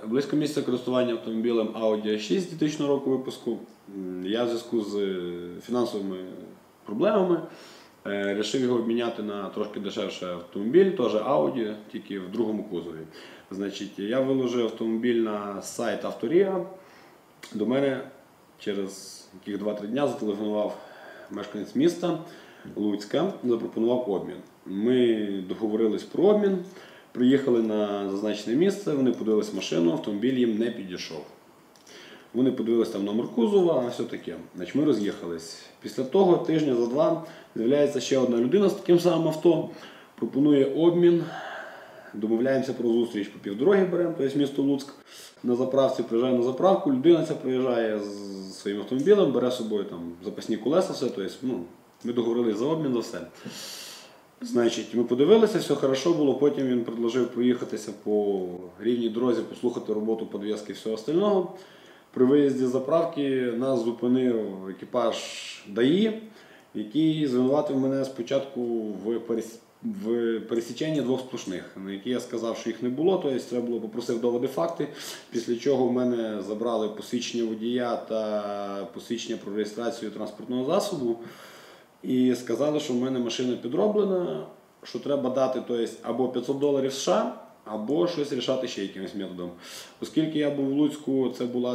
близько місця користування автомобілем Audi A6 2000 року випуску. Я в зв'язку з фінансовими проблемами вирішив його обміняти на трошки дешевший автомобіль, теж Audi, тільки в другому кузові. Значить, я виложив автомобіль на сайт Авторія. До мене через яких 2-3 дня зателефонував мешканець міста Луцька, запропонував обмін. Ми договорились про обмін, приїхали на зазначене місце, вони подивились машину, автомобіль їм не підійшов. Вони подивились там номер кузова, а все таке. Значить, ми роз'їхались. Після того тижня за два з'являється ще одна людина з таким самим авто, пропонує обмін, домовляємося про зустріч, по півдороги беремо, тобто місто Луцьк, на заправці, приїжджає на заправку, людина ця приїжджає з своїм автомобілем, бере з собою там запасні колеса, все, тобто, ми договорились за обмін, за все. Значить, ми подивилися, все хорошо було, потім він предложив проїхатися по рівній дорозі, послухати роботу підвіски і всього остального. При виїзді з заправки нас зупинив екіпаж ДАІ, який звинуватив мене спочатку в пересіченні двох сплошних, на які я сказав, що їх не було, тобто треба було попросив доводи факти, після чого в мене забрали посвідчення водія та посвідчення про реєстрацію транспортного засобу і сказали, що в мене машина підроблена, що треба дати або $500 США, або щось рішати ще якимось методом. Оскільки я був в Луцьку, це була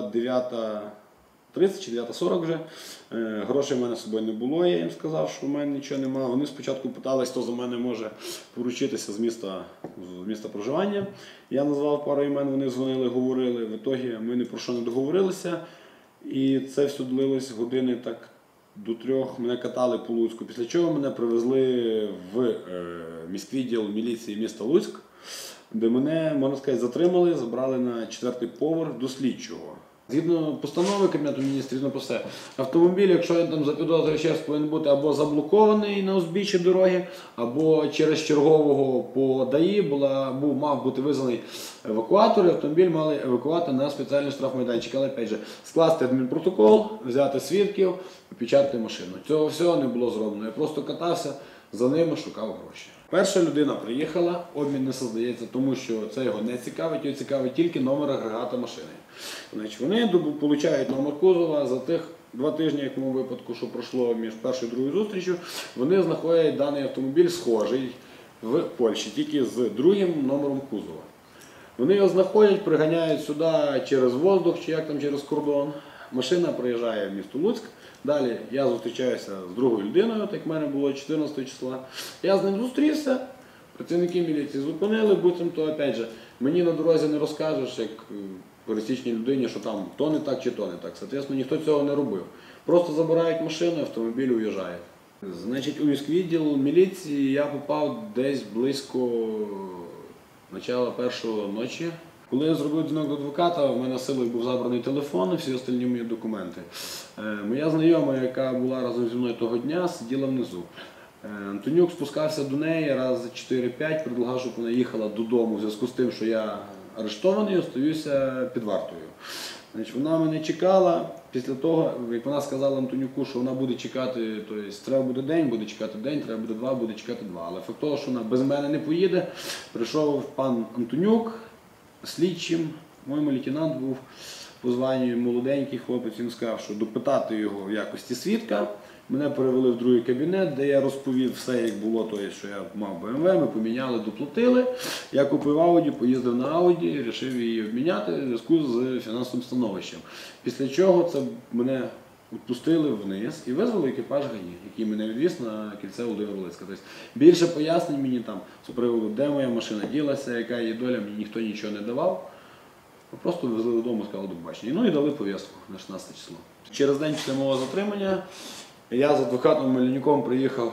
9:30 чи 9:40 вже, грошей в мене з собою не було, я їм сказав, що в мене нічого немає. Вони спочатку питались, хто за мене може поручитися з міста проживання. Я назвав пару імен, вони дзвонили, говорили, в ітогі ми ні про що не договорилися. І це все длилось години так до 3, мене катали по Луцьку, після чого мене привезли в міськвідділ міліції міста Луцьк, де мене, можна сказати, затримали, забрали на 4-й поверх до слідчого. Згідно постанови Кабінету Міністрів, на все, автомобіль, якщо він там запідозрює щось, повинен бути або заблокований на узбіччі дороги, або через чергового по ДАІ мав бути визнаний евакуатор, і автомобіль мали евакувати на спеціальний штрафмайданчик. Але, опять же, скласти адмінпротокол, взяти свідків, опечатати машину. Цього всього не було зроблено. Я просто катався за ними, шукав гроші. Перша людина приїхала, обмін не создається, тому що це його не цікавить, його цікавить тільки номер агрегата машини. Значить, вони отримують номер кузова, за тих 2 тижні, як в моєму випадку, що пройшло між першою і другою зустрічю, вони знаходять даний автомобіль схожий в Польщі, тільки з другим номером кузова. Вони його знаходять, приганяють сюди через воздух чи як там через кордон. Машина приїжджає в місто Луцьк. Далі я зустрічаюся з другою людиною, так як в мене було 14 числа. Я з ним зустрівся, працівники міліції зупинили, буцімто, опять же, мені на дорозі не розкажеш, як пересічній людині, що там то не так чи то не так. Соответственно, ніхто цього не робив. Просто забирають машину, автомобіль уїжджає. Значить, у міськвідділ міліції я попав десь близько початку першої ночі. Коли я зробив дзвінок до адвоката, в мене силою був забраний телефон і всі остальні мої документи. Моя знайома, яка була разом зі мною того дня, сиділа внизу. Антонюк спускався до неї раз 4-5, предлагав, щоб вона їхала додому в зв'язку з тим, що я арештований, остаюся під вартою. Значить, вона мене чекала, після того, як вона сказала Антонюку, що вона буде чекати, тобто треба буде день, буде чекати день, треба буде 2, буде чекати 2. Але факт того, що вона без мене не поїде, прийшов пан Антонюк, слідчим, моєму лейтенант був по званню молоденький хлопець, він сказав, що допитати його в якості свідка. Мене перевели в другий кабінет, де я розповів все, як було, тобто, що я мав BMW, ми поміняли, доплатили. Я купив Audi, поїздив на Audi, вирішив її обміняти в зв'язку з фінансовим становищем. Після чого мене відпустили вниз і визвали екіпаж ГАІ, який мене відвіз на кільце Володимира Велицького. Тобто, більше пояснень мені там з приводу, де моя машина ділася, яка її доля, мені ніхто нічого не давав. Просто везли додому, сказали до побачення. Ну і дали повістку на 16 число. Через день після мого затримання я з адвокатом Мельнюком приїхав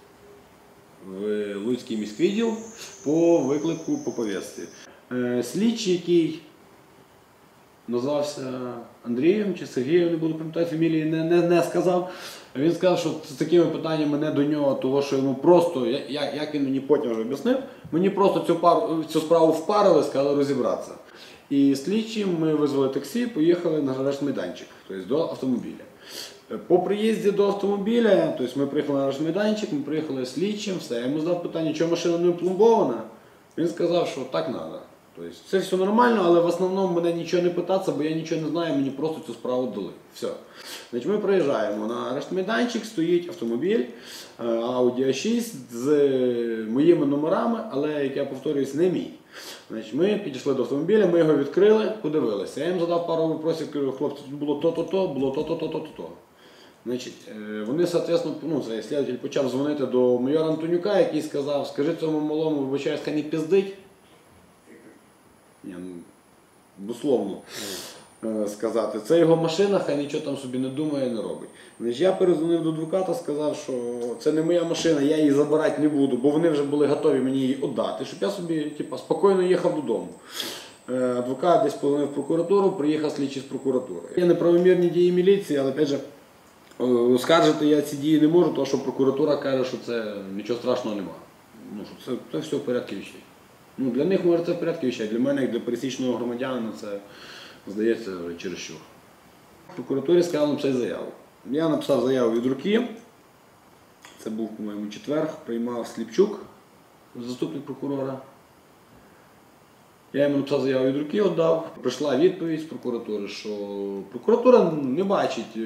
в Луцький міськвідділ по виклику по повістці. Слідчий, який назвався Андрієм чи Сергієм, не буду пам'ятати фамілії, не сказав. Він сказав, що з такими питаннями не до нього, того що йому просто, як він мені потім вже об'яснив, мені просто цю справу впарили, сказали розібратися. І слідчим ми визвали таксі, поїхали на арешт-майданчик, тобто до автомобіля. По приїзді до автомобіля, тобто ми приїхали на арешт-майданчик, ми приїхали слідчим, все. Я йому задав питання, чому машина не опломбована. Він сказав, що так треба. Тобто це все нормально, але в основному мене нічого не питаться, бо я нічого не знаю, мені просто цю справу дали. Все. Значить, ми приїжджаємо на арешт-майданчик, стоїть автомобіль Audi A6 з моїми номерами, але, як я повторююсь, не мій. Значить, ми підійшли до автомобіля, ми його відкрили, подивилися. Я їм задав пару вопросів, кажу, хлопці, тут було то-то-то, було то-то-то-то-то. Значить, вони, соответственно, цей слідователь почав дзвонити до майора Антонюка, який сказав, скажи цьому малому, вибачаюсь, хай не пиздить. Дословно сказати, це його машина, хай нічого там собі не думає, не робить. Значить, я перезвонив до адвоката, сказав, що це не моя машина, я її забирати не буду, бо вони вже були готові мені її віддати, щоб я собі спокійно їхав додому. Адвокат десь позвонив в прокуратуру, приїхав слідчий з прокуратури. Є неправомірні дії міліції, але опять же, оскаржити я ці дії не можу, тому що прокуратура каже, що це нічого страшного немає. Що це все в порядку вещей. Для них може це в порядку вещей, для мене, як для пересічного громадянина, це здається чересчур. В прокуратурі сказали написати заяву. Я написав заяву від руки, це був, по-моєму, четвер, приймав Сліпчук, заступник прокурора. Я йому написав заяву від руки, віддав. Прийшла відповідь з прокуратури, що прокуратура не бачить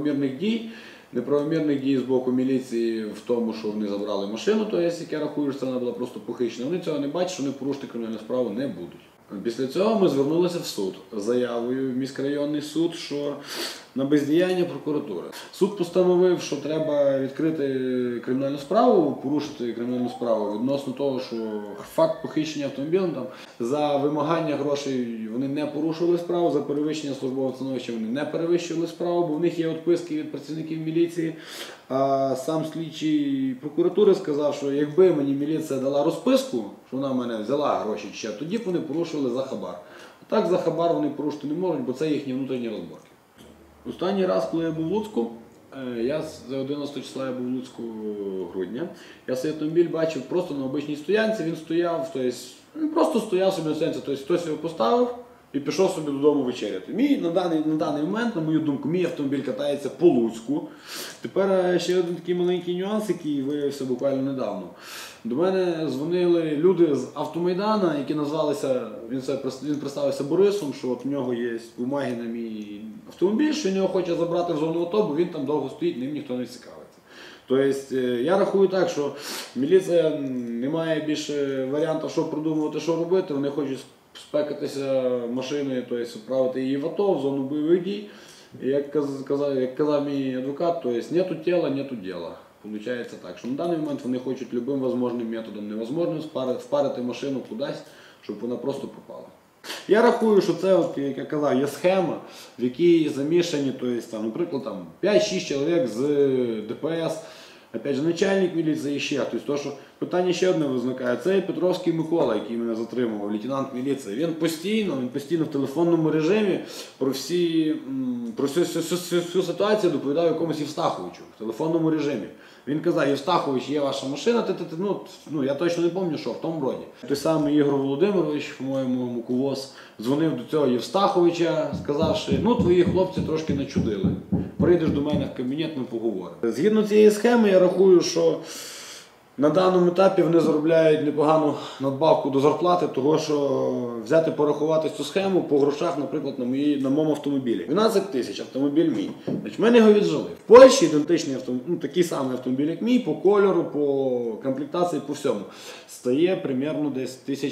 неправомірних дій з боку міліції в тому, що вони забрали машину, тобто, як я рахую, що вона була просто похищена. Вони цього не бачать, що вони порушити кримінальну справу не будуть. Після цього ми звернулися в суд з заявою в міськрайонний суд, що на бездіяння прокуратури. Суд постановив, що треба відкрити кримінальну справу, порушити кримінальну справу відносно того, що факт похищення автомобілем, за вимагання грошей вони не порушували справу, за перевищення службового становища вони не перевищували справу, бо в них є відписки від працівників міліції. А сам слідчий прокуратури сказав, що якби мені міліція дала розписку, що вона в мене взяла гроші ще, тоді б вони порушили за хабар. А так за хабар вони порушити не можуть, бо це їхні внутрішні розборки. Останній раз, коли я був в Луцьку, за 11 числа я був в Луцьку грудня, я цей автомобіль бачив просто на обичній стоянці, він стояв, він просто стояв собі на стоянці, тобто хтось його поставив і пішов собі додому вечеряти. На даний момент, на мою думку, мій автомобіль катається по Луцьку. Тепер ще один такий маленький нюанс, який виявився буквально недавно. До мене дзвонили люди з Автомайдана, які назвалися, він представився Борисом, що от в нього є бумаги на мій автомобіль, що він його хоче забрати в зону АТО, бо він там довго стоїть, ним ніхто не цікавиться. Тобто я рахую так, що міліція не має більше варіантів, що придумувати, що робити, вони хочуть спекатися машиною, тобто відправити її в АТО, в зону бойових дій. І як казав мій адвокат, тобто нету тіла, нету діла. Получається так, що на даний момент вони хочуть любим можливим методом невозможним впарити машину кудись, щоб вона просто пропала. Я рахую, що це, як я казав, є схема, в якій замішані, тобто, наприклад, 5-6 чоловік з ДПС, опять же, начальник міліції і ще. Тобто, що питання ще одне виникає. Це Петровський Микола, який мене затримував, лейтенант міліції. Він постійно в телефонному режимі про всю ситуацію доповідав якомусь Євстаховичу в телефонному режимі. Він казав, Євстахович, є ваша машина, я точно не пам'ятаю, що в тому роді. Той самий Ігор Володимирович, по-моєму, Мукувоз, дзвонив до цього Євстаховича, сказавши, твої хлопці трошки начудили. Прийдеш до мене в кабінет, ми поговоримо. Згідно цієї схеми, я рахую, що на даному етапі вони заробляють непогану надбавку до зарплати, того що взяти порахувати цю схему по грошах, наприклад, на моєму автомобілі. 12 тисяч автомобіль мій. Значить, мене його віджили. В Польщі ідентичний автомобіль, такий самий автомобіль, як мій, по кольору, по комплектації, по всьому. Стає примерно десь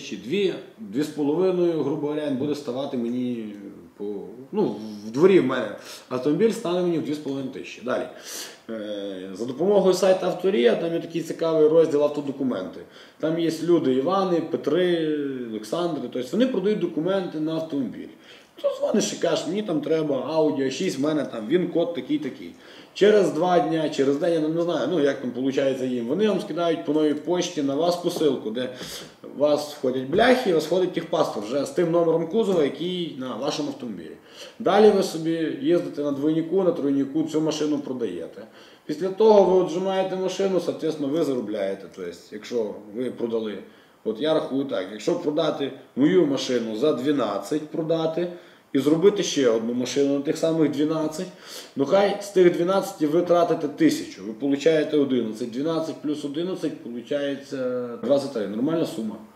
2,5, грубо говоря, він буде ставати мені в дворі в мене. Автомобіль стане мені в 2,5 тисячі. Далі. За допомогою сайту Авторія, там є такий цікавий розділ автодокументи. Там є люди Івани, Петри, Олександри, тобто вони продають документи на автомобіль. То дзвониш і кажеш, мені там треба Audi A6, в мене там він-код такий-такий. Через 2 дні, через день, я не знаю, як там виходить їм, вони вам скидають по новій почті на вас посилку, де у вас входять бляхи, і у вас входить техпаспорт вже з тим номером кузова, який на вашому автомобілі. Далі ви собі їздите на двойнику, на тройнику, цю машину продаєте. Після того ви отжимаєте машину, соответственно, ви заробляєте. Тобто, якщо ви продали, от я рахую так, якщо продати мою машину за 12 продати, і зробити ще одну машину на тих самих 12, хай з тих 12 ви тратите 1000, ви получаєте 11. 12 плюс 11 получається 23. Нормальна сума.